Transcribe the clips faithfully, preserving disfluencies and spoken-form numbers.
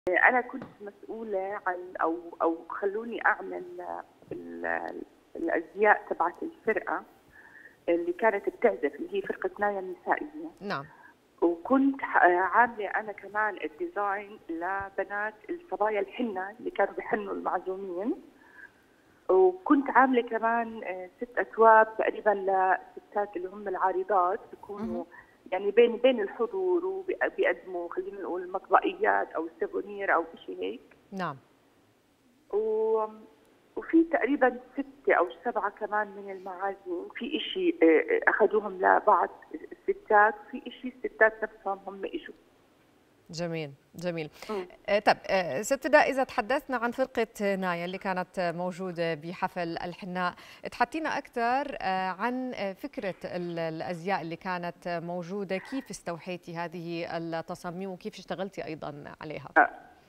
أنا كنت مسؤولة عن أو أو خلوني أعمل ال- الأزياء تبعت الفرقة اللي كانت بتعزف، اللي هي فرقة نايا النسائية. نعم. وكنت ح- عاملة أنا كمان الديزاين لبنات الصبايا الحنة اللي كانوا بيحنوا المعزومين. وكنت عاملة كمان آه، ست أثواب تقريبا للستات اللي هم العارضات، بيكونوا يعني بين بين الحضور وبيقدموا خلينا نقول مطبقيات أو سيفونير أو شيء هيك. نعم. و... وفي تقريبا ستة أو سبعة كمان من المعازيم، في إشي آه، أخذوهم لبعض الستات، وفي إشي الستات نفسهم هم إجوا. جميل جميل. مم. آه، طب آه، ست فداء، إذا تحدثنا عن فرقة نايا اللي كانت موجودة بحفل الحناء، تحدثينا أكثر آه، عن آه، فكرة ال- الأزياء اللي كانت موجودة، كيف استوحيتي هذه التصاميم وكيف اشتغلتي أيضا عليها؟ آه.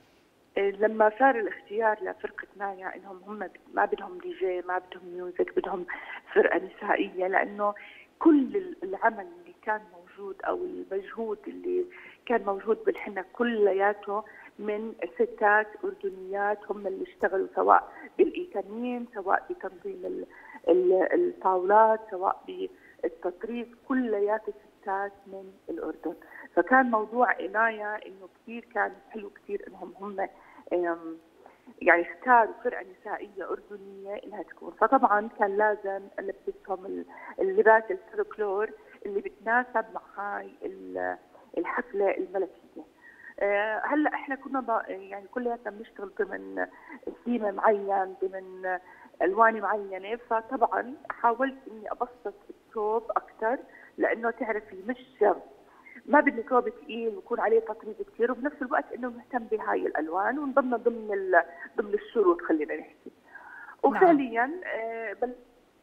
لما صار الاختيار لفرقة نايا انهم هم ما بدهم دي جي، ما بدهم ميوزك، بدهم فرقة نسائية، لانه كل العمل اللي كان موجود او المجهود اللي كان موجود بالحنة كلياته من ستات اردنيات هم اللي اشتغلوا، سواء بالايتامين، سواء بتنظيم ال- ال- الطاولات، سواء بالتطريز، كلياته ستات من الاردن. فكان موضوع عناية انه كثير كان حلو كثير انهم هم أم، يعني اختاروا فرقة نسائية أردنية إنها تكون. فطبعا كان لازم ألبسهم ال- اللباس الفولكلور اللي بتناسب مع هاي ال- الحفلة الملكية. أه، هلا احنا كنا ب- يعني كلياتنا بنشتغل ضمن ثيم معين، ضمن الوان معينه، فطبعا حاولت اني ابسط الثوب اكثر، لانه تعرفي مش ما بدي ثوب ثقيل ويكون عليه تطريز كثير، وبنفس الوقت انه نهتم بهاي الالوان ونضمن ضمن ال... ضمن الشروط خلينا نحكي. وفعليا آه بل...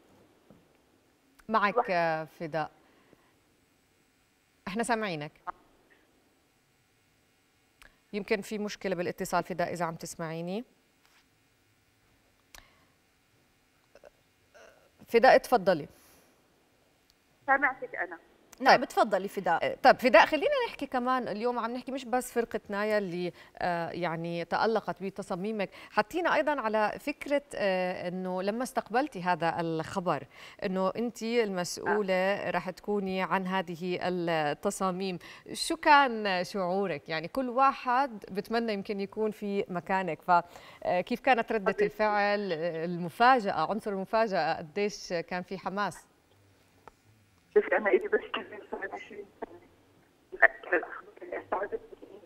معك آه، فداء، احنا سامعينك. يمكن في مشكلة بالاتصال فداء، إذا عم تسمعيني. فداء تفضلي. سامعتك انا. نعم طيب. تفضلي فداء. طيب فداء، خلينا نحكي كمان اليوم، عم نحكي مش بس فرقة نايا اللي آه يعني تألقت بتصاميمك، حطينا أيضا على فكرة آه أنه لما استقبلتي هذا الخبر أنه أنت المسؤولة رح تكوني عن هذه التصاميم، شو كان شعورك؟ يعني كل واحد بتمنى يمكن يكون في مكانك، فكيف كانت ردة الفعل، المفاجأة، عنصر المفاجأة قديش كان في حماس؟ شوفي انا ايدي بس كذا صار عشرين سنه بفكر الاخبار اللي استعدتني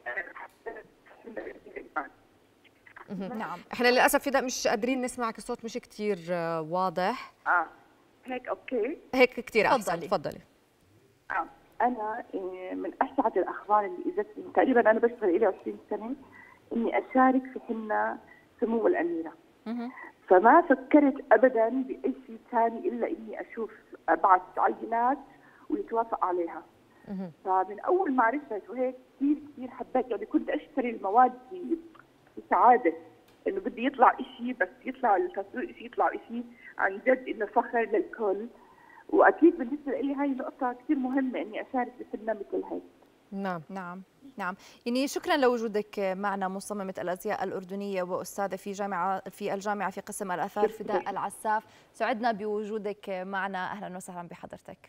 انا. نعم. احنا للاسف فداء مش قادرين نسمعك، الصوت مش كتير آه، واضح. اه هيك اوكي. هيك كتير احسن، تفضلي. تفضلي. آه. أنا آه، من أسعد الأخبار اللي إجتني، تقريبا أنا بشتغل لي عشرين سنة، إني أشارك في حنة سمو الأميرة. مهم. فما فكرت أبدا بأي شيء ثاني إلا إني أشوف أبعث عينات ويتوافق عليها. مهم. فمن أول ما عرفت وهيك كثير كثير حبيت، يعني كنت أشتري المواد بسعادة، إنه بدي يطلع إشي، بس يطلع التصوير إشي، يطلع إشي عن جد إنه فخر للكل. واكيد بالنسبه لي هاي نقطه كثير مهمه اني اشارك بفيلم مثل هيك. نعم نعم نعم. يعني شكرا لوجودك معنا، مصممة الأزياء الأردنية وأستاذة في جامعة في الجامعة في قسم الآثار فداء العساف. سعدنا بوجودك معنا، أهلا وسهلا بحضرتك.